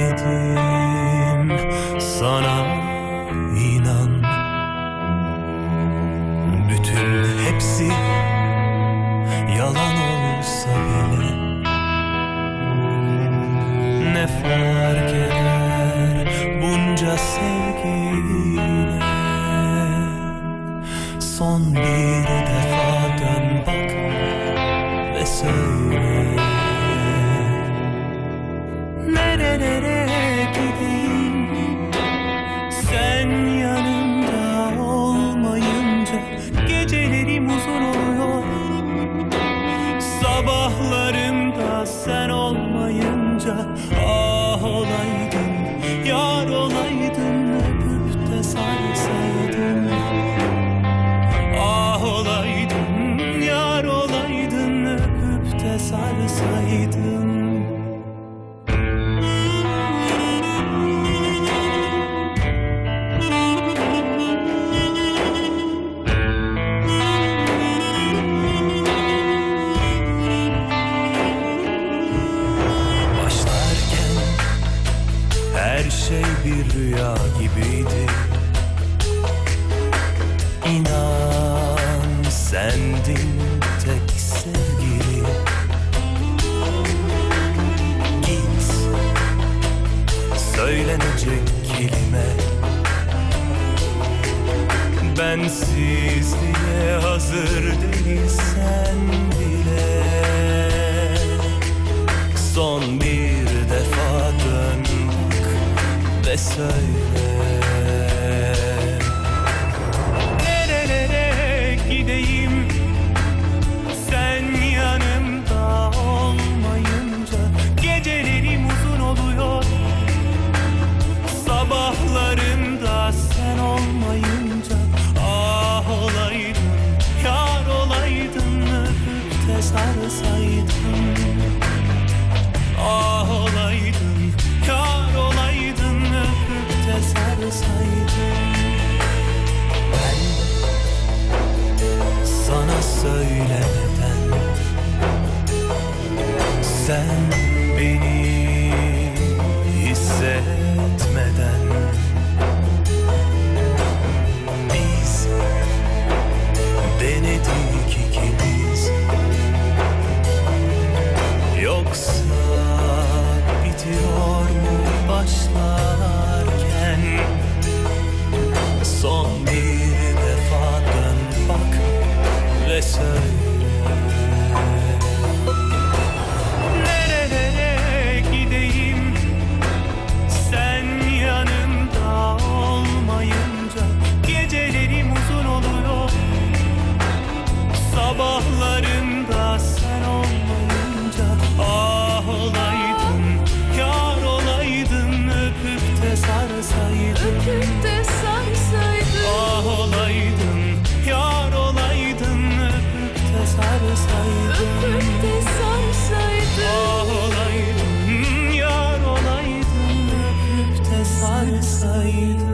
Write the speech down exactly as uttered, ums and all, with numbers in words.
gibiydim, sana inan. Bütün hepsi yalan olsa bile ne fark eder bunca sevgiyle. Son bir defa dön bak ve söyle, nerelere gideyim sen yanımda olmayınca. Gecelerim uzun oluyor, sabahlarımda sen olmayınca. Ah olaydın, yar olaydın, öpüp de sarsaydın. Ah olaydın, yar olaydın, öpüp de sarsaydın. Her şey bir rüya gibiydi. İnan sendin tek sevgili. Git, söylenecek kelime bensizliğe hazır değilsen bile. Son bir defa dön ve söyle, nerelere gideyim sen yanımda olmayınca. Gecelerim uzun oluyor, sabahlarımda sen olmayınca. Ah olaydın, yar olaydın, öpüp de sarsaydın. Ah olaydın, yar olaydın, öpüp de sarsaydın. Ben sana söylemeden sen beni hissetmeden biz denedik ikimiz. Yoksa bitiyor mu başlarken? Son bir defa dön bak ve söyle, nerelere gideyim sen yanımda olmayınca. Gecelerim uzun oluyor, sabahlarımda sen olmayınca. Ah olaydın, yar olaydın, öpüp de sarsaydın. Öpüp de sarsaydın. Ah olaydın, yar olaydın, öpüp de sarsaydın. Öpüp de sarsaydın. Ah olaydın, yar olaydın, öpüp de sarsaydın.